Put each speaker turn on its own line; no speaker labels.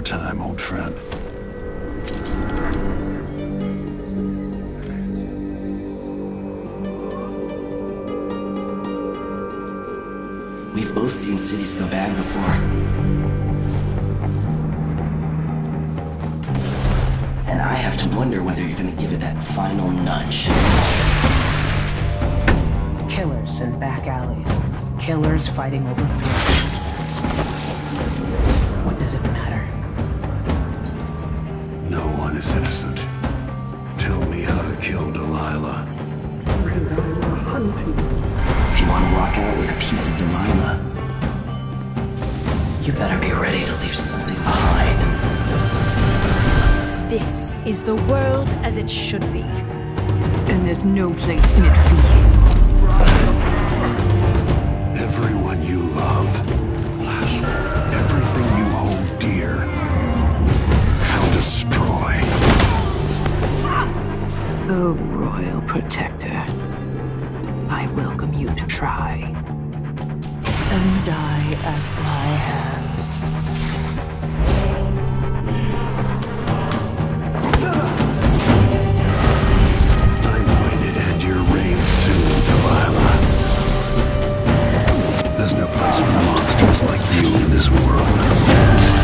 more time, old friend.
We've both seen cities go bad before. And I have to wonder whether you're gonna give it that final nudge.
Killers in back alleys. Killers fighting over thrones. What does it matter?
No one is innocent. Tell me how to kill Delilah.
When I were hunting,
If you want to walk out with a piece of Delilah, you better be ready to leave something behind.
This is the world as it should be.
And there's no place in it for you.
Everyone you love. Everything you hold dear. I'll destroy.
Oh, Royal Protector. I welcome you to try. And die at my hands.
I'm going to end your reign soon, Delilah. There's no place for monsters like you in this world.